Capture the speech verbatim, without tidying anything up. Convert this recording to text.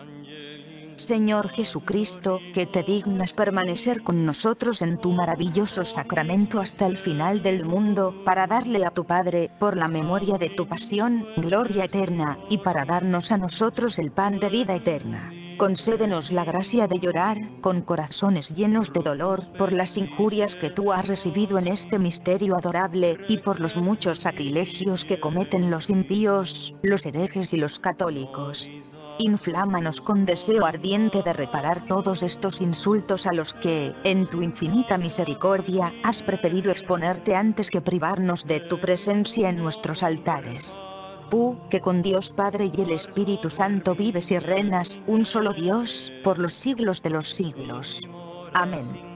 Señor Jesucristo, que te dignas permanecer con nosotros en tu maravilloso sacramento hasta el final del mundo, para darle a tu Padre, por la memoria de tu pasión, gloria eterna, y para darnos a nosotros el pan de vida eterna. Concédenos la gracia de llorar, con corazones llenos de dolor, por las injurias que tú has recibido en este misterio adorable, y por los muchos sacrilegios que cometen los impíos, los herejes y los católicos. Inflámanos con deseo ardiente de reparar todos estos insultos a los que, en tu infinita misericordia, has preferido exponerte antes que privarnos de tu presencia en nuestros altares. Tú, que con Dios Padre y el Espíritu Santo vives y reinas, un solo Dios, por los siglos de los siglos. Amén.